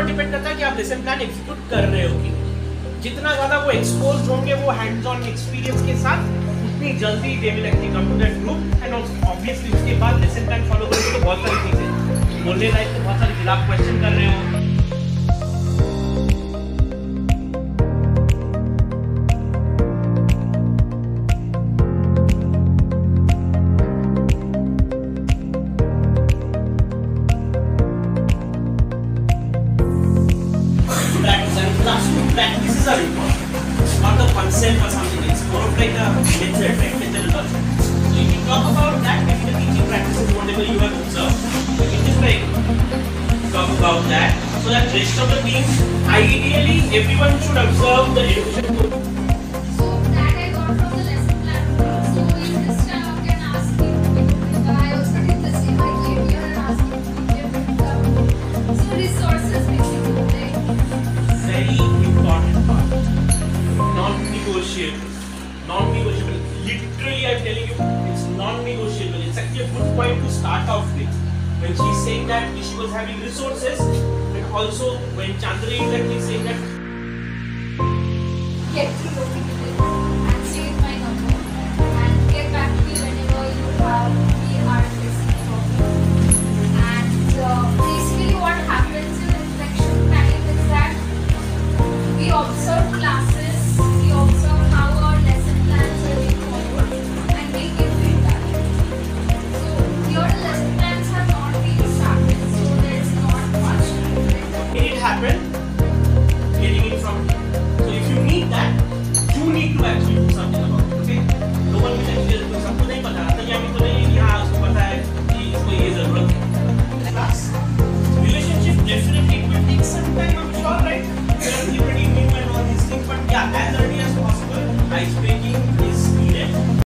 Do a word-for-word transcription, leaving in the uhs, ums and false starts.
ऊपर डिपेंड करता है कि आप लेसन प्लान एग्जीक्यूट कर रहे हो कि नहीं। जितना ज्यादा वो एक्सपोज होंगे वो हैंड्स ऑन एक्सपीरियंस के साथ, उतनी जल्दी they will actually come to that group and obviously उसके बाद लेसन प्लान फॉलो करोगे तो बहुत सारी चीजें बोलने लायक, तो बहुत सारी चीजें आप क्वेश्चन कर रहे हो। Practices are important. It's not a concept or something. It's more of like a method, right? Methodology. So if you talk about that, maybe the teaching practices, whatever you have observed, you can just like talk about that. So that rest of the team, ideally, everyone should observe the education coach. So that I got from the lesson plan. So in this time, I can ask you. I also did the same. I came here and asked you. So resources basically. Very important part. Non-negotiable. Non-negotiable. Literally, I'm telling you, it's non-negotiable. It's actually a good point to start off with. When she's saying that she was having resources, and also when Chandra is actually saying that. Get through your people and save my number and get back to me whenever you have we are facing problem. And uh, basically, what happens in reflection time is that we observe classes, we observe how our lesson plans are being followed and make it feedback. So your lesson plans have not been started, so there is not much time. It happened getting it from you. So if you need that, you need to actually do something about it. Okay? No one will actually do something. नहीं पता था या मुझे नहीं यहाँ उसको पता है कि इसको ये जरूरत है. Class relationship definitely will take some time. I'm sure, right? Currently pretty new and all these things, but yeah, as early as possible, ice breaking,